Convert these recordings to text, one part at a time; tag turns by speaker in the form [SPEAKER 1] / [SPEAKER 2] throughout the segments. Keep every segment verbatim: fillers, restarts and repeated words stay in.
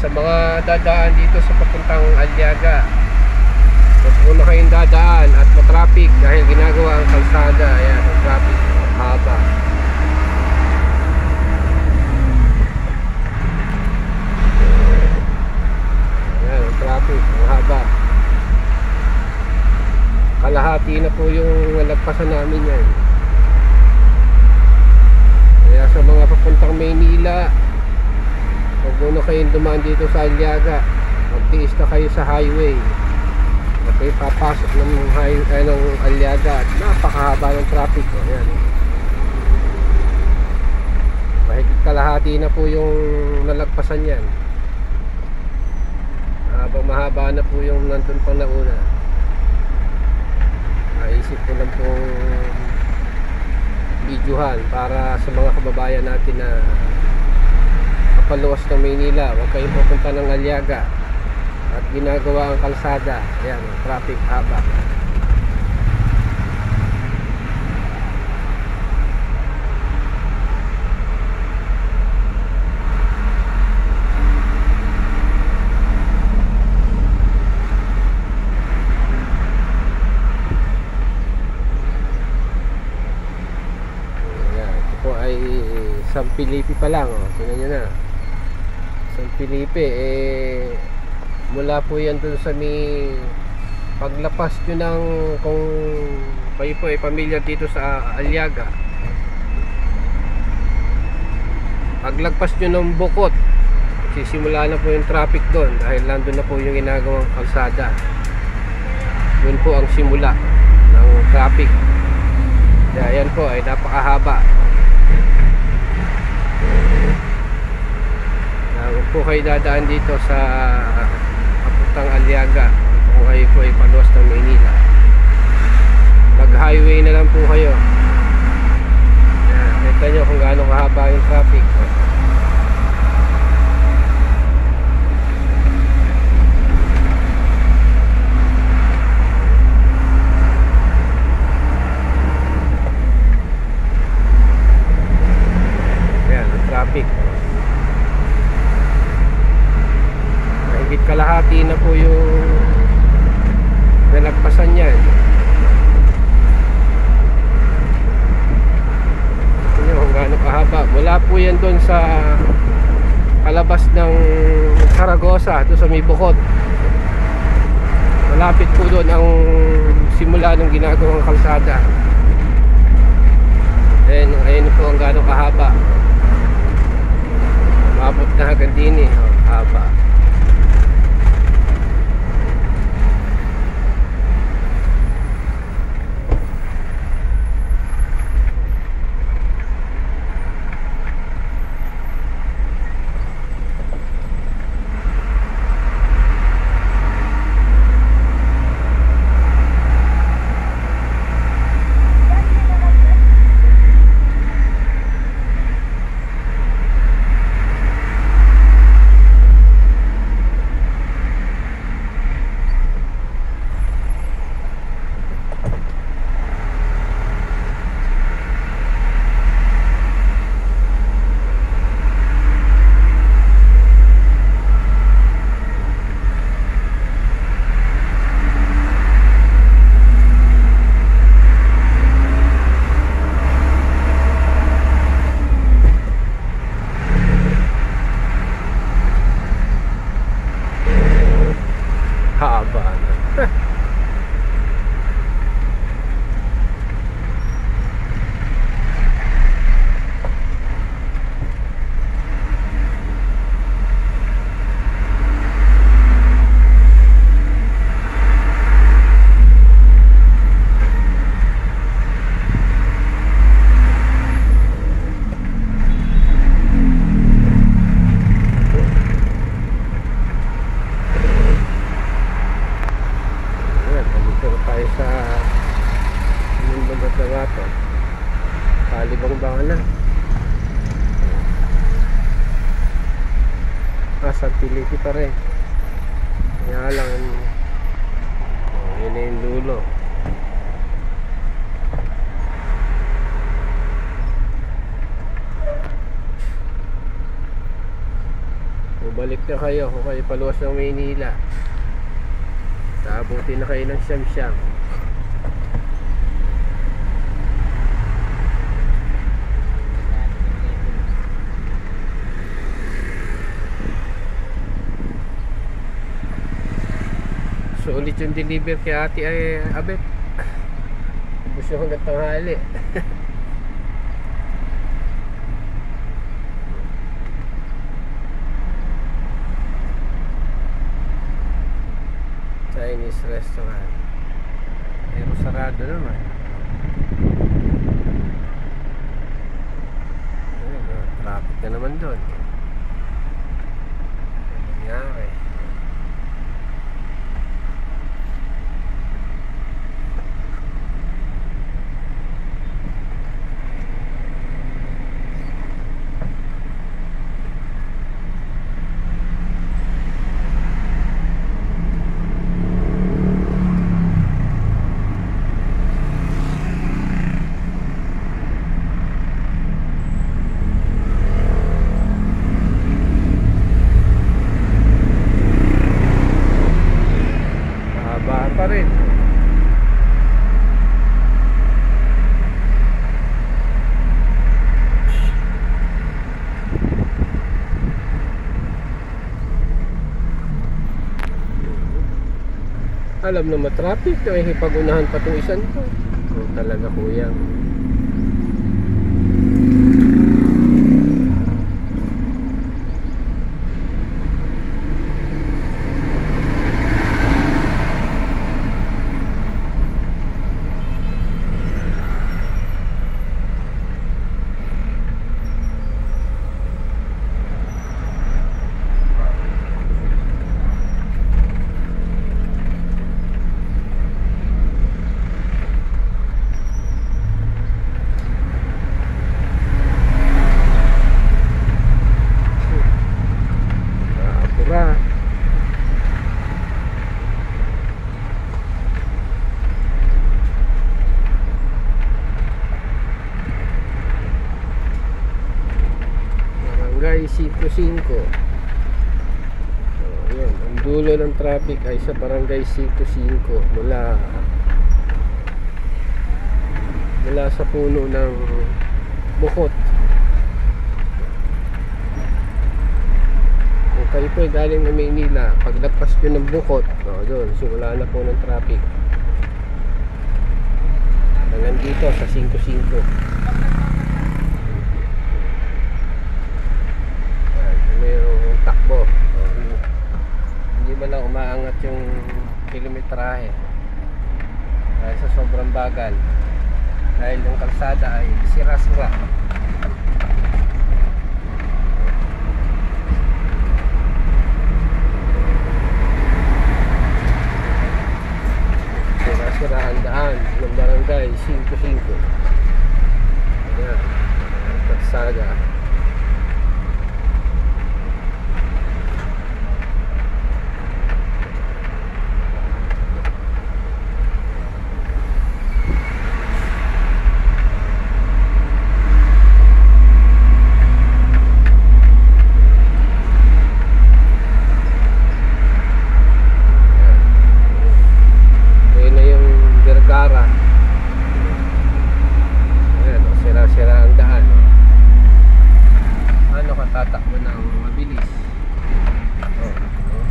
[SPEAKER 1] sa mga dadaan dito sa papuntang Aliaga, huwag muna kayong dadaan at matraffic dahil ginagawa ang kalsada. Ayan, ang traffic haba. Ayan, ang traffic ang haba. Kalahati na po yung nalagpasan namin yan. Kaya sa mga papuntang Maynila, huwag muna kayong dumaan dito sa Aliaga, magtiis na kayo sa highway at kayo papasok ng, high, eh, ng Aliaga at napakahaba ng traffic. Ayan, mahigit kalahati na po yung nalagpasan yan, habang mahaba na po yung nandun pang nauna. Naisip ko lang pong videohan para sa mga kababayan natin na kapaluwas ng Maynila, huwag kayong pupunta ng Aliaga at ginagawa ang kalsada. Ayan, traffic haba. San Felipe pa lang, oh. Tingnan nyo na, San Felipe, eh mula po yan dun sa may paglapas nyo ng, kung kayo po ay pamilyar dito sa Aliaga, paglagpas nyo ng Bukot, sisimula na po yung traffic doon dahil nandun na po yung ginagawang kalsada. Doon po ang simula ng traffic. Kaya yan po ay napakahaba. Huwag po kayo dadaan dito sa papuntang Aliaga kung kayo po ay paluwas ng Maynila. Mag highway na lang po kayo. Yan, kita nyo kung gaano kahaba yung traffic. Yan, ang traffic. Kalahati na po yung nalagpasan yan. Ito nyo kung gaano kahaba. Mula po yan doon sa palabas ng Saragosa, doon sa may Bukot. Malapit po doon ang simula ng ginagawang kalsada. Ayan, ayan po ang gaano kahaba. Maabot na hanggang din eh. Oh, haba. San Felipe pa rin. Kaya lang, oh, yun na yung dulo. bumalik na kayo kung kayo paluwas ng Maynila. Taabuti na kayo ng siyam-siyam. So ulit yung deliver kay Ate ay Abet. Ubus yung hanggang tanghali. Chinese restaurant. Pero sarado naman. Ayun, oh, traffic na naman doon. Ano nangyari? Pa rin. Alam na matraffic, ay pag-unahan pa itong isan ko. Oh, talaga kuya. Barangay five five. So, yun, ang dulo ng traffic ay sa Barangay five five mula mula sa puno ng Bukot. Kung kayo po ay galing na Maynila, paglagpas nyo ng Bukot, oh, doon, simula na po ng traffic hanggang dito sa five five. Takbo, oh, hindi man lang umaangat yung kilometrahe dahil sa sobrang bagal, dahil yung kalsada ay sira-sira. Sira-sira ang daan ng Barangay five five. Ayan, kalsada. Tatakbo ng mabilis. Oh, oh.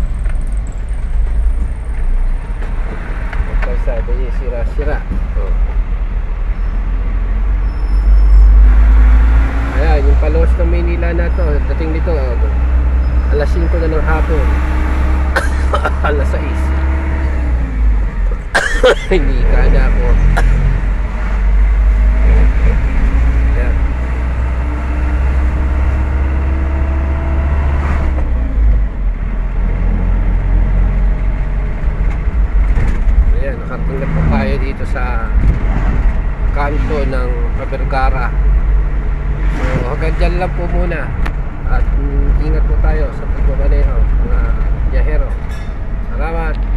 [SPEAKER 1] Ang kalsada niya sira-sira. Oh. Ayan, yung palos ng Maynila na to, dating dito, oh, alas five na ng hapon. alas sais. Hindi ka na ako. Nakarating na po tayo dito sa kanto ng Vergara. So hanggang dyan lang po muna. At mm, ingat po tayo sa pagmamaneho mga biyahero. Salamat.